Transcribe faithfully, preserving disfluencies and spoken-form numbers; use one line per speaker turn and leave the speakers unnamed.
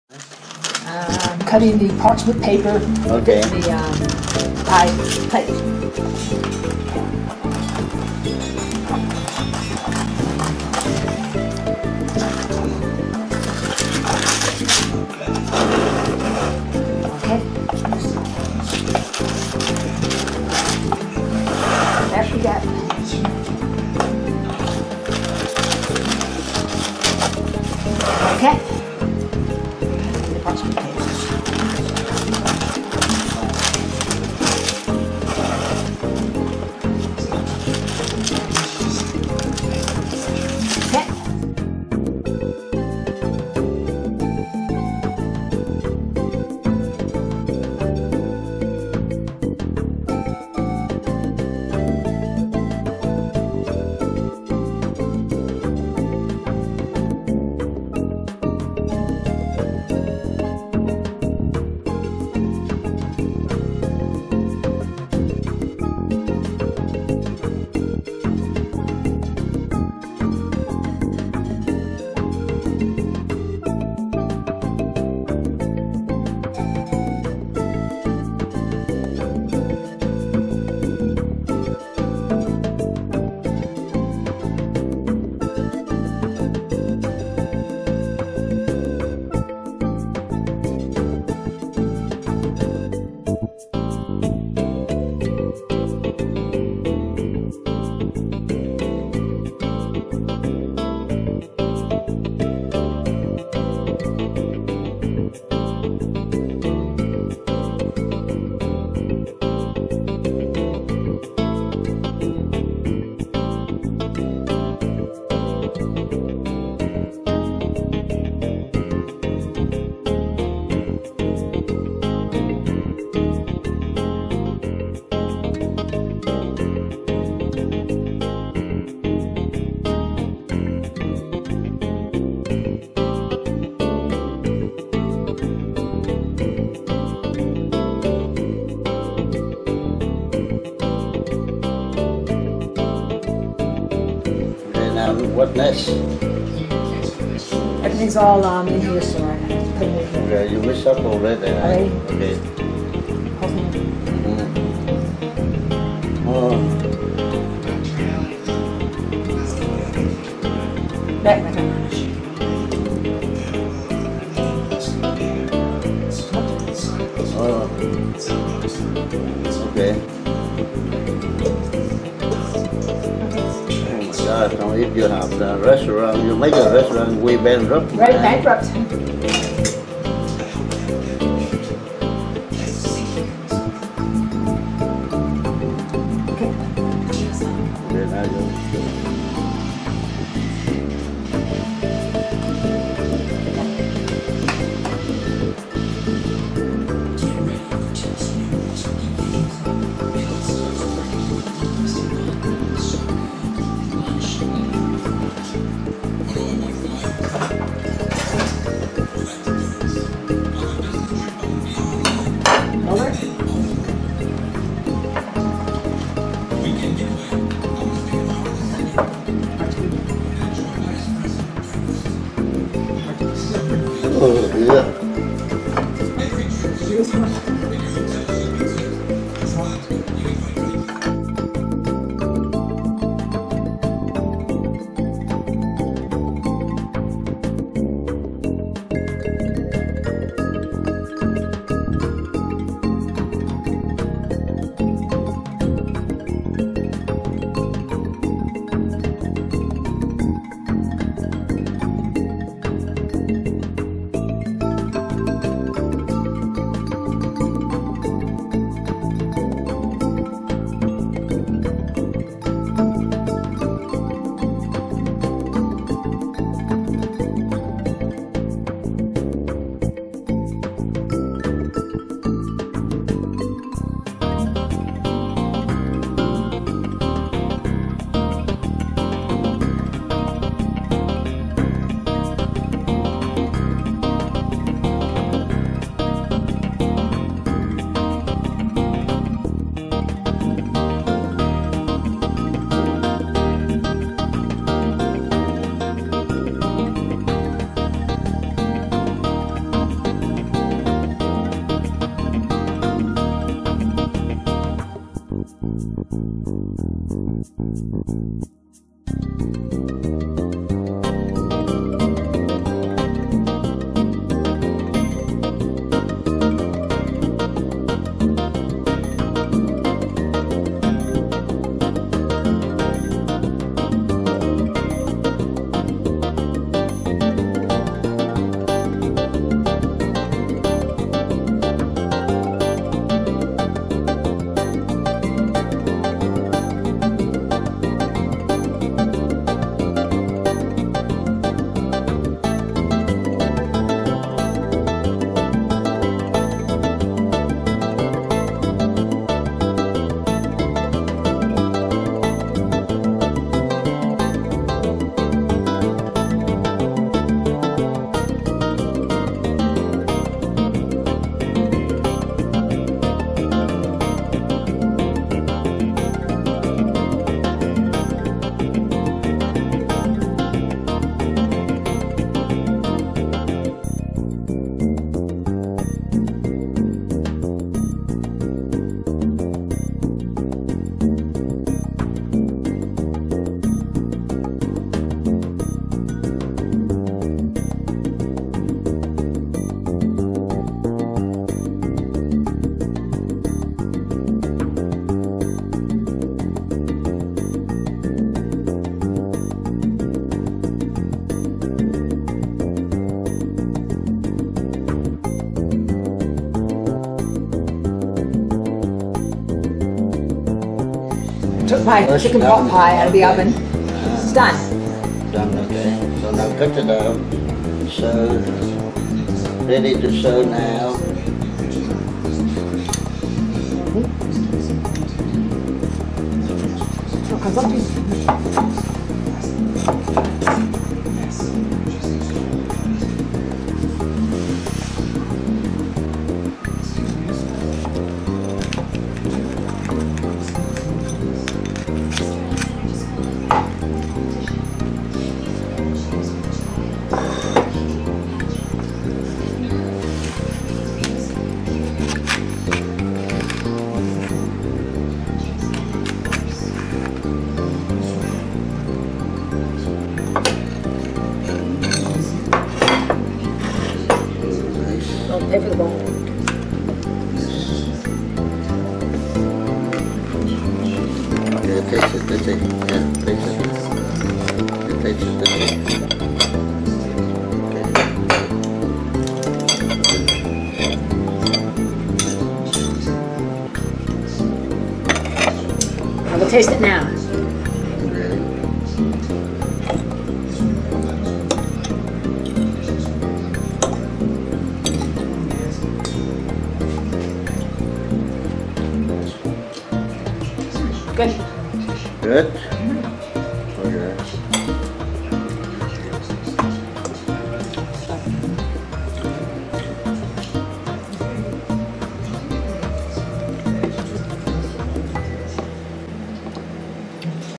Um, cutting the parchment paper.
Okay.
The um, pie plate. Okay. There we go. Okay. The parchment paper. Okay.
What next?
Everything's all um, in here, so I have to put it in here.
Yeah, you mix up already. Right?
Already?
Okay.
Okay.
Mm. Oh.
Back, back, back.
Oh. Okay. God, now if you have the restaurant, you make a restaurant way bankrupt.
Right, bankrupt. Okay.
Okay, now you.
Over.
Oh, yeah.
my
That's
chicken
done.
pot pie out of the
Okay.
oven. It's done.
Done, okay. So now cut it out. So, ready to sew now.
Oh, comes up to
Nice.
oh, pay for the bowl.
Yeah, taste it, taste it. Yeah, taste it. Yeah, taste it, taste it.
I will taste it now.
Ready?
Good.
Good?